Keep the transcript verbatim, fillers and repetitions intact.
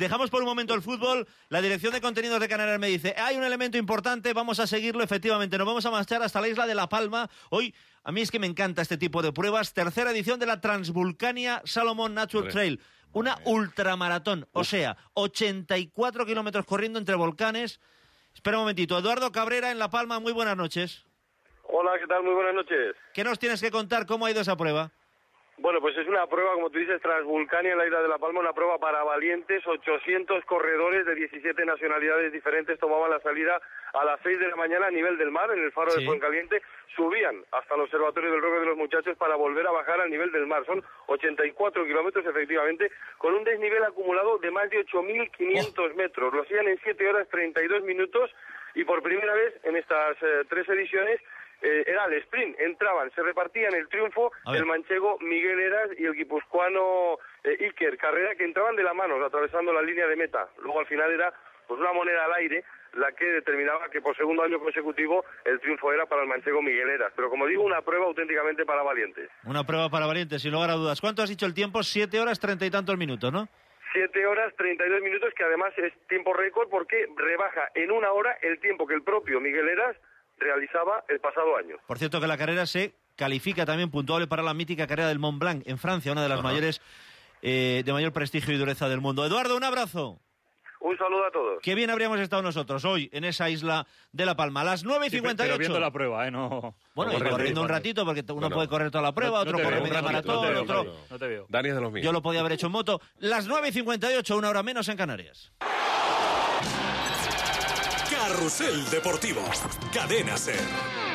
dejamos por un momento el fútbol. La dirección de contenidos de Canarias me dice, hay un elemento importante, vamos a seguirlo. Efectivamente, nos vamos a marchar hasta la isla de La Palma. Hoy, a mí es que me encanta este tipo de pruebas. Tercera edición de la Transvulcania Salomon Natural Trail. Una ultramaratón, o sea, ochenta y cuatro kilómetros corriendo entre volcanes. Espera un momentito. Eduardo Cabrera en La Palma, muy buenas noches. Hola, ¿qué tal? Muy buenas noches. ¿Qué nos tienes que contar? ¿Cómo ha ido esa prueba? Bueno, pues es una prueba, como tú dices, Transvulcania en la isla de La Palma, una prueba para valientes. ochocientos corredores de diecisiete nacionalidades diferentes tomaban la salida a las seis de la mañana a nivel del mar, en el faro sí. de Fuencaliente. Subían hasta el observatorio del Roque de los Muchachos para volver a bajar al nivel del mar. Son ochenta y cuatro kilómetros, efectivamente, con un desnivel acumulado de más de ocho mil quinientos oh. metros. Lo hacían en siete horas treinta y dos minutos y por primera vez en estas eh, tres ediciones Eh, era el sprint, entraban, se repartían el triunfo el manchego Miguel Eras y el guipuzcoano eh, Iker Carrera, que entraban de la mano, atravesando la línea de meta. Luego al final era pues una moneda al aire la que determinaba que por segundo año consecutivo el triunfo era para el manchego Miguel Eras. Pero como digo, una prueba auténticamente para valientes. Una prueba para valientes, sin lugar a dudas. ¿Cuánto has dicho el tiempo? Siete horas, treinta y tantos minutos, ¿no? Siete horas, treinta y dos minutos, que además es tiempo récord porque rebaja en una hora el tiempo que el propio Miguel Eras realizaba el pasado año. Por cierto, que la carrera se califica también puntuable para la mítica carrera del Mont Blanc en Francia, una de las Ajá. mayores eh, de mayor prestigio y dureza del mundo. Eduardo, un abrazo. Un saludo a todos. Qué bien habríamos estado nosotros hoy en esa isla de La Palma. A las nueve y cincuenta y ocho. Sí, pero viendo la prueba, ¿eh? No, bueno, no y corriendo un ratito, porque uno bueno, puede correr toda la prueba, no, otro no corre media maratón, no otro... No, no te veo. Dani es de los míos. Yo lo podía haber hecho en moto. Las nueve y cincuenta y ocho, una hora menos en Canarias. Carrusel Deportivo. Cadena SER.